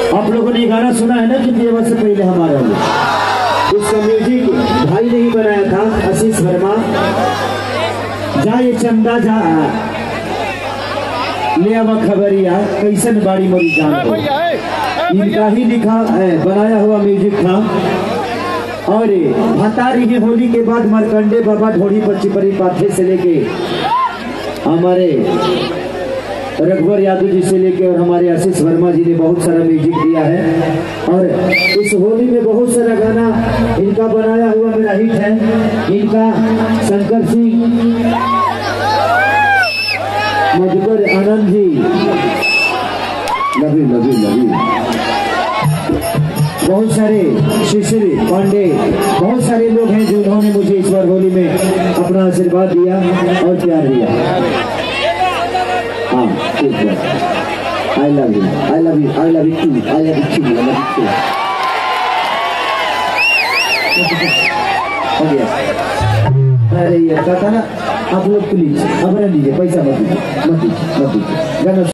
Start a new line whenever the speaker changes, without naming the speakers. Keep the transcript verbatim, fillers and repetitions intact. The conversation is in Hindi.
आप लोगों ने गाना सुना है ना कितने वर्ष से पहले हमारा वो, इसका म्यूजिक भाई ने ही बनाया था, आशीष वर्मा। जा ये चंदा जा ले आवा खबरिया कैसन बाड़ी मोरी जान को, इनका ही लिखा बनाया हुआ म्यूजिक था। और भतारी की होली के बाद मारकंडे बाबा ढोड़ी पर चिपरी पाथे से लेके हमारे रघुबर यादव जी से लेके और हमारे आशीष वर्मा जी ने बहुत सारा म्यूजिक दिया है। और इस होली में बहुत सारा गाना इनका बनाया हुआ मेरा हिट है। इनका शंकर सिंह, मधुकर आनंद जी, लवी लवी लवी, बहुत सारे शिशिर पांडे, बहुत सारे लोग हैं जिन्होंने मुझे इस बार होली में अपना आशीर्वाद दिया और प्यार दिया। हाँ ठीक है, I love you, I love you, I love you too, I love you too, I love you too. हो गया। अरे यार कहता ना, आप लोग प्लीज अब रह लीजिए, पैसा मत दीजिए, मत दीजिए, मत दीजिए।